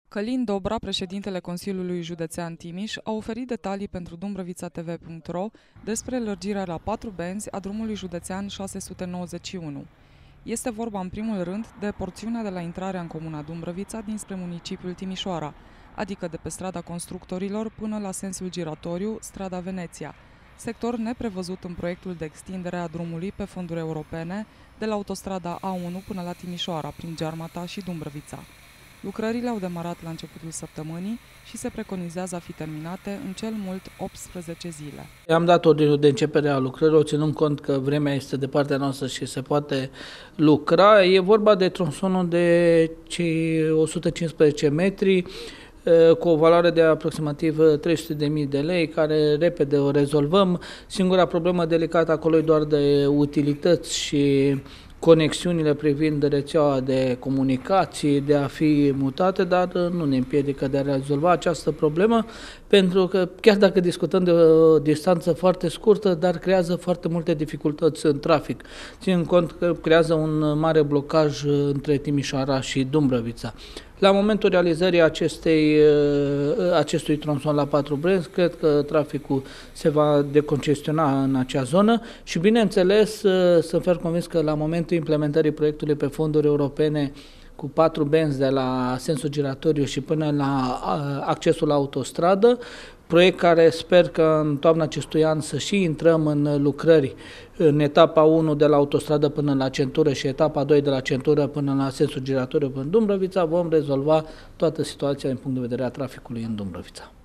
Călin Dobra, președintele Consiliului Județean Timiș, a oferit detalii pentru dumbrăvițatv.ro despre lărgirea la 4 benzi a drumului județean 691. Este vorba în primul rând de porțiunea de la intrarea în comuna Dumbrăvița dinspre municipiul Timișoara, adică de pe strada Constructorilor până la sensul giratoriu, strada Veneția, sector neprevăzut în proiectul de extindere a drumului pe fonduri europene de la autostrada A1 până la Timișoara, prin Gearmata și Dumbrăvița. Lucrările au demarat la începutul săptămânii și se preconizează a fi terminate în cel mult 18 zile. Am dat ordinul de începere a lucrărilor, ținând cont că vremea este de partea noastră și se poate lucra. E vorba de tronsonul de cei 115 metri, cu o valoare de aproximativ 300.000 de lei, care repede o rezolvăm. Singura problemă delicată acolo e doar de utilități și conexiunile privind rețeaua de comunicații, de a fi mutate, dar nu ne împiedică de a rezolva această problemă, pentru că chiar dacă discutăm de o distanță foarte scurtă, dar creează foarte multe dificultăți în trafic. Ținând cont că creează un mare blocaj între Timișoara și Dumbrăvița. La momentul realizării acestui tronson la 4 benzi, cred că traficul se va decongestiona în acea zonă și, bineînțeles, sunt fer convins că la momentul implementării proiectului pe fonduri europene cu 4 benzi de la sensul giratoriu și până la accesul la autostradă, proiect care sper că în toamna acestui an să și intrăm în lucrări în etapa 1 de la autostradă până la centură și etapa 2 de la centură până la sensul giratoriu în Dumbrăvița, vom rezolva toată situația din punct de vedere a traficului în Dumbrăvița.